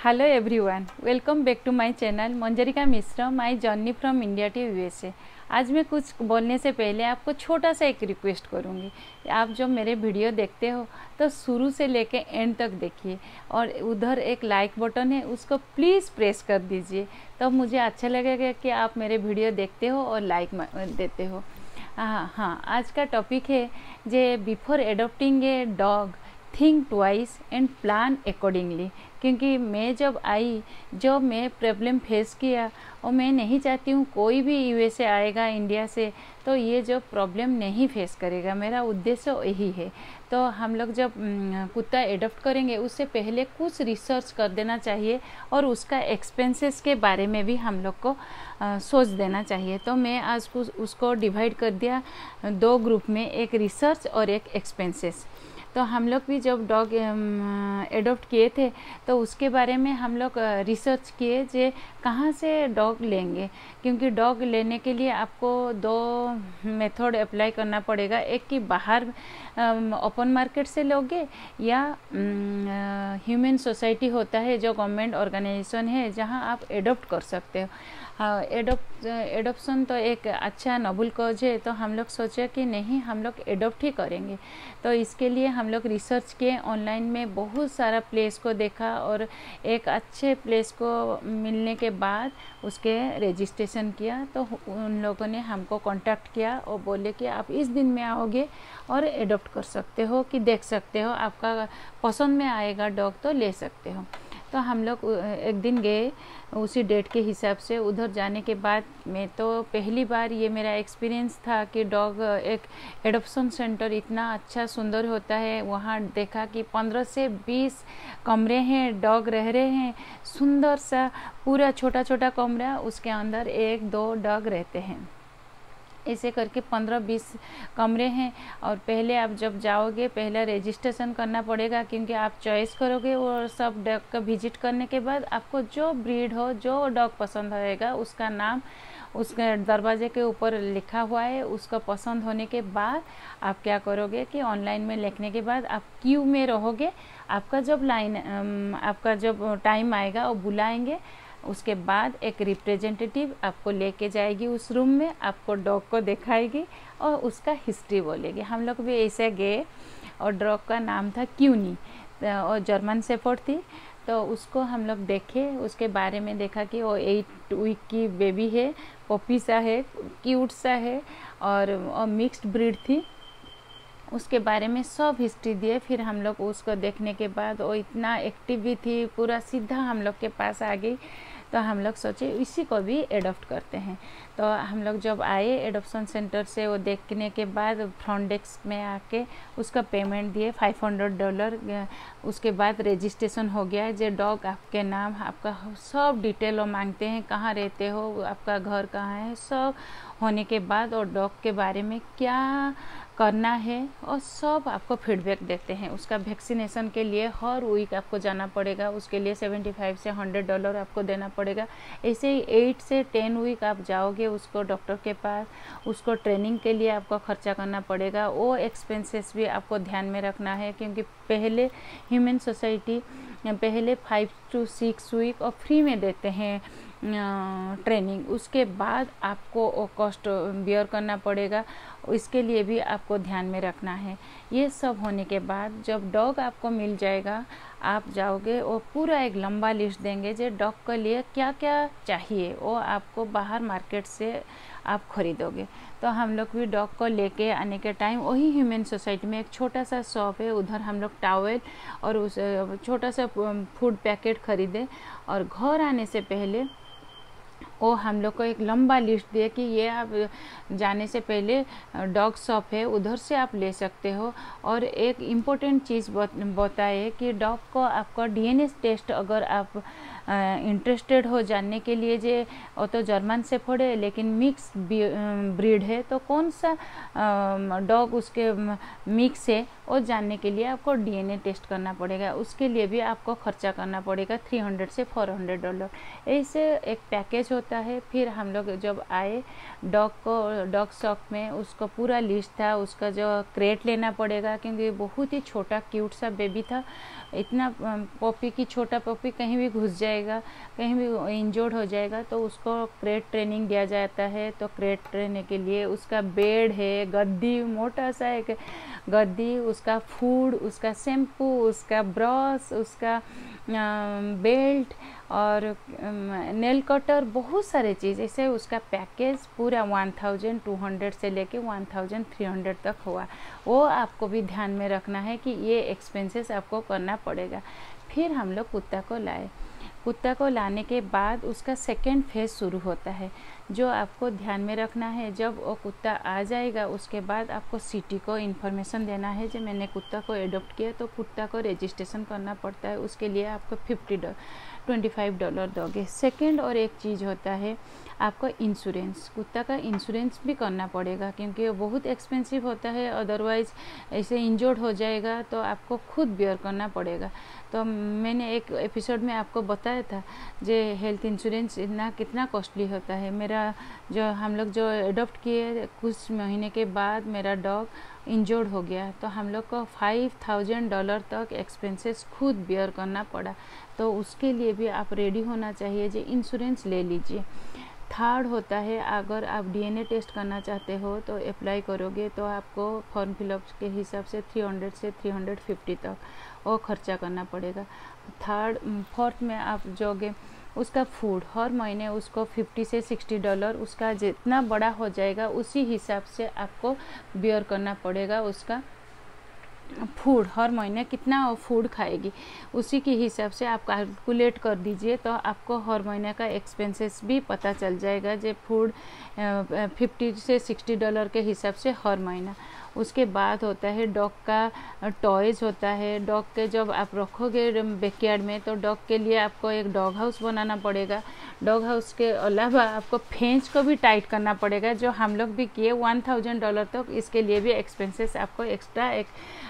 Hello everyone, welcome back to my channel Manjarika Mishra, my journey from India to USA. आज मैं कुछ बोलने से पहले आपको छोटा सा एक रिक्वेस्ट करूँगी। आप जब मेरे वीडियो देखते हो तो शुरू से लेके एंड तक देखिए और उधर एक लाइक बटन है, उसको प्लीज़ प्रेस कर दीजिए। तो मुझे अच्छा लगेगा कि आप मेरे वीडियो देखते हो और लाइक देते हो। हाँ, आज का टॉपिक है जे before adopting a dog think twice and plan accordingly. क्योंकि मैं जब आई, जब मैं प्रॉब्लम फेस किया और मैं नहीं चाहती हूँ कोई भी यूएसए आएगा इंडिया से तो ये जो प्रॉब्लम नहीं फेस करेगा। मेरा उद्देश्य यही है। तो हम लोग जब कुत्ता एडॉप्ट करेंगे उससे पहले कुछ रिसर्च कर देना चाहिए और उसका एक्सपेंसेस के बारे में भी हम लोग को सोच देना चाहिए। तो मैं आज उसको डिवाइड कर दिया दो ग्रुप में, एक रिसर्च और एक एक्सपेंसेस। तो हम लोग भी जब डॉग एडॉप्ट किए थे तो उसके बारे में हम लोग रिसर्च किए जे कहाँ से डॉग लेंगे। क्योंकि डॉग लेने के लिए आपको दो मेथड अप्लाई करना पड़ेगा, एक कि बाहर ओपन मार्केट से लोगे या ह्यूमन सोसाइटी होता है जो गवर्नमेंट ऑर्गेनाइजेशन है जहाँ आप एडॉप्ट कर सकते हो। हाँ, एडॉप्शन तो एक अच्छा नोबल कॉज है। तो हम लोग सोचे कि नहीं, हम लोग एडॉप्ट ही करेंगे। तो इसके लिए हम लोग रिसर्च किए, ऑनलाइन में बहुत सारा प्लेस को देखा और एक अच्छे प्लेस को मिलने के बाद उसके रजिस्ट्रेशन किया। तो उन लोगों ने हमको कांटेक्ट किया और बोले कि आप इस दिन में आओगे और एडॉप्ट कर सकते हो, कि देख सकते हो, आपका पसंद में आएगा डॉग तो ले सकते हो। तो हम लोग एक दिन गए उसी डेट के हिसाब से। उधर जाने के बाद मैं तो पहली बार, ये मेरा एक्सपीरियंस था कि डॉग एक एडॉप्शन सेंटर इतना अच्छा सुंदर होता है। वहाँ देखा कि 15 से 20 कमरे हैं, डॉग रह रहे हैं, सुंदर सा पूरा छोटा छोटा कमरा, उसके अंदर 1-2 डॉग रहते हैं। ऐसे करके 15-20 कमरे हैं। और पहले आप जब जाओगे पहले रजिस्ट्रेशन करना पड़ेगा, क्योंकि आप चॉइस करोगे और सब डॉग का विजिट करने के बाद आपको जो ब्रीड हो, जो डॉग पसंद आएगा उसका नाम उसके दरवाजे के ऊपर लिखा हुआ है। उसका पसंद होने के बाद आप क्या करोगे कि ऑनलाइन में लिखने के बाद आप क्यू में रहोगे। आपका जब टाइम आएगा वो बुलाएंगे। उसके बाद एक रिप्रेजेंटेटिव आपको लेके जाएगी उस रूम में, आपको डॉग को दिखाएगी और उसका हिस्ट्री बोलेगी। हम लोग भी ऐसे गए और डॉग का नाम था क्यूनी और जर्मन शेफर्ड थी। तो उसको हम लोग देखे, उसके बारे में देखा कि वो 8 वीक की बेबी है, पपी सा है, क्यूट सा है और मिक्स्ड ब्रीड थी। उसके बारे में सब हिस्ट्री दिए। फिर हम लोग उसको देखने के बाद वो इतना एक्टिव भी थी, पूरा सीधा हम लोग के पास आ गई। तो हम लोग सोचे इसी को भी एडॉप्ट करते हैं। तो हम लोग जब आए एडॉप्शन सेंटर से, वो देखने के बाद फ्रंट डेस्क में आके उसका पेमेंट दिए $500। उसके बाद रजिस्ट्रेशन हो गया। जो डॉग आपके नाम, आपका सब डिटेल वो मांगते हैं, कहाँ रहते हो, आपका घर कहाँ है, सब होने के बाद और डॉग के बारे में क्या करना है और सब आपको फीडबैक देते हैं। उसका वैक्सीनेशन के लिए हर वीक आपको जाना पड़ेगा, उसके लिए $75 से $100 आपको देना पड़ेगा। ऐसे ही 8 से 10 वीक आप जाओगे उसको डॉक्टर के पास, उसको ट्रेनिंग के लिए आपको खर्चा करना पड़ेगा। वो एक्सपेंसेस भी आपको ध्यान में रखना है, क्योंकि पहले ह्यूमन सोसाइटी पहले 5 to 6 वीक और फ्री में देते हैं ट्रेनिंग। उसके बाद आपको वो कॉस्ट बियर करना पड़ेगा, इसके लिए भी आपको ध्यान में रखना है। ये सब होने के बाद जब डॉग आपको मिल जाएगा, आप जाओगे और पूरा एक लंबा लिस्ट देंगे जो डॉग के लिए क्या क्या चाहिए, वो आपको बाहर मार्केट से आप खरीदोगे। तो हम लोग भी डॉग को लेके आने के टाइम वही ह्यूमन सोसाइटी में एक छोटा सा शॉप है, उधर हम लोग टॉवेल और उस छोटा सा फूड पैकेट खरीदे। और घर आने से पहले वो हम लोग को एक लंबा लिस्ट दिया कि ये आप जाने से पहले डॉग शॉप है, उधर से आप ले सकते हो। और एक इम्पोर्टेंट चीज़ बताए कि डॉग को आपका डीएनए टेस्ट अगर आप इंटरेस्टेड हो जानने के लिए, जे वो तो जर्मन शेफर्ड है लेकिन मिक्स ब्रीड है, तो कौन सा डॉग उसके मिक्स है और जानने के लिए आपको डीएनए टेस्ट करना पड़ेगा। उसके लिए भी आपको खर्चा करना पड़ेगा $300 से $400। ऐसे एक पैकेज होता है। फिर हम लोग जब आए डॉग शॉप में, उसको पूरा लिस्ट था, उसका जो क्रेट लेना पड़ेगा क्योंकि बहुत ही छोटा क्यूट सा बेबी था। इतना पॉपी की छोटा पॉपी कहीं भी घुस जाएगा, कहीं भी इंजर्ड हो जाएगा, तो उसको क्रेट ट्रेनिंग दिया जाता है। तो क्रेट ट्रेनिंग के लिए उसका बेड है, गद्दी, मोटा सा एक गद्दी, उसका फूड, उसका शैम्पू, उसका ब्रश, उसका बेल्ट और नेल कटर, बहुत सारे चीज़ ऐसे उसका पैकेज पूरा 1200 से लेके 1300 तक हुआ। वो आपको भी ध्यान में रखना है कि ये एक्सपेंसेस आपको करना पड़ेगा। फिर हम लोग कुत्ता को लाए। कुत्ता को लाने के बाद उसका सेकेंड फेज शुरू होता है, जो आपको ध्यान में रखना है। जब वो कुत्ता आ जाएगा उसके बाद आपको सिटी को इन्फॉर्मेशन देना है जो मैंने कुत्ता को एडॉप्ट किया, तो कुत्ता को रजिस्ट्रेशन करना पड़ता है। उसके लिए आपको $25 दोगे। सेकेंड और एक चीज़ होता है आपको इंश्योरेंस, कुत्ता का इंश्योरेंस भी करना पड़ेगा क्योंकि वो बहुत एक्सपेंसिव होता है। अदरवाइज़ ऐसे इंजर्ड हो जाएगा तो आपको खुद बेयर करना पड़ेगा। तो मैंने एक एपिसोड में आपको बताया था जो हेल्थ इंश्योरेंस कितना कॉस्टली होता है। मेरा जो हम लोग जो एडॉप्ट किए कुछ महीने के बाद मेरा डॉग इंजर्ड हो गया, तो हम लोग को $5000 तक एक्सपेंसेस खुद बेयर करना पड़ा। तो उसके लिए भी आप रेडी होना चाहिए, जो इंश्योरेंस ले लीजिए। थर्ड होता है, अगर आप डीएनए टेस्ट करना चाहते हो तो अप्लाई करोगे तो आपको फॉर्म फिलअप के हिसाब से 300 से 350 तक वो खर्चा करना पड़ेगा। फोर्थ में आप जोगे उसका फूड, हर महीने उसको $50 से $60, उसका जितना बड़ा हो जाएगा उसी हिसाब से आपको बेयर करना पड़ेगा। उसका फूड हर महीने कितना वो फूड खाएगी उसी के हिसाब से आप कैलकुलेट कर दीजिए, तो आपको हर महीने का एक्सपेंसेस भी पता चल जाएगा। जो फूड $50 से $60 के हिसाब से हर महीना। उसके बाद होता है डॉग का टॉयज़ होता है। डॉग के जब आप रखोगे बैकयार्ड में तो डॉग के लिए आपको एक डॉग हाउस बनाना पड़ेगा। डॉग हाउस के अलावा आपको फेंच को भी टाइट करना पड़ेगा, जो हम लोग भी किए $1000 तक। इसके लिए भी एक्सपेंसेस आपको एक्स्ट्रा एक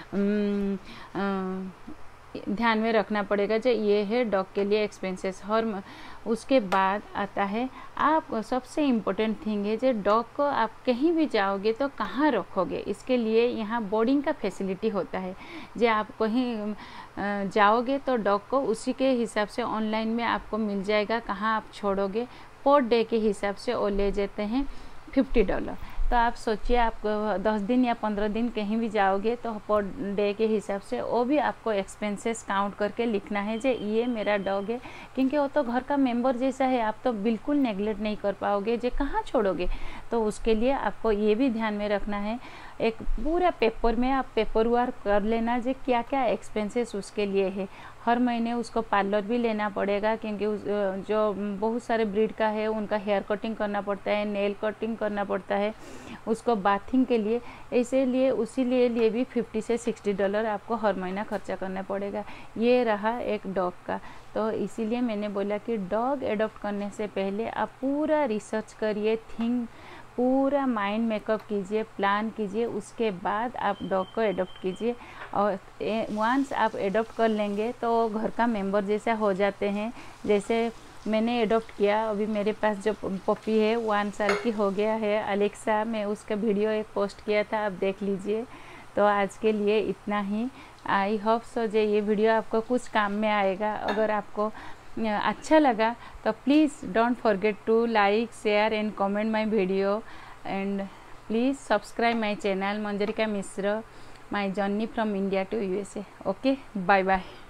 ध्यान में रखना पड़ेगा। जो ये है डॉग के लिए एक्सपेंसेस हर। उसके बाद आता है आप सबसे इम्पोर्टेंट थिंग है, जो डॉग को आप कहीं भी जाओगे तो कहाँ रखोगे। इसके लिए यहाँ बोर्डिंग का फैसिलिटी होता है। जो आप कहीं जाओगे तो डॉग को उसी के हिसाब से ऑनलाइन में आपको मिल जाएगा कहाँ आप छोड़ोगे। पर डे के हिसाब से वो ले जाते हैं $50। तो आप सोचिए आप 10 दिन या 15 दिन कहीं भी जाओगे तो पर डे के हिसाब से वो भी आपको एक्सपेंसेस काउंट करके लिखना है जो ये मेरा डॉग है, क्योंकि वो तो घर का मेंबर जैसा है। आप तो बिल्कुल नेगलेक्ट नहीं कर पाओगे, जो कहाँ छोड़ोगे। तो उसके लिए आपको ये भी ध्यान में रखना है। एक पूरा पेपर में आप पेपर वर्क कर लेना जो क्या क्या एक्सपेंसेस उसके लिए है। हर महीने उसको पार्लर भी लेना पड़ेगा, क्योंकि जो बहुत सारे ब्रीड का है उनका हेयर कटिंग करना पड़ता है, नेल कटिंग करना पड़ता है, उसको बाथिंग के लिए। इसीलिए उसी लिए भी $50 से $60 आपको हर महीना खर्चा करना पड़ेगा। ये रहा एक डॉग का। तो इसीलिए मैंने बोला कि डॉग एडॉप्ट करने से पहले आप पूरा रिसर्च करिए, पूरा माइंड मेकअप कीजिए, प्लान कीजिए, उसके बाद आप डॉग को एडॉप्ट कीजिए। और वंस आप एडॉप्ट कर लेंगे तो घर का मेंबर जैसा हो जाते हैं। जैसे मैंने एडॉप्ट किया, अभी मेरे पास जो पपी है 1 साल की हो गया है, अलेक्सा। मैं उसका वीडियो एक पोस्ट किया था, आप देख लीजिए। तो आज के लिए इतना ही। आई होप सो जो ये वीडियो आपको कुछ काम में आएगा। अगर आपको अच्छा लगा तो please don't forget to like, share and comment my video, and please subscribe my channel Manjarika Mishra, my journey from India to USA. Okay, bye bye.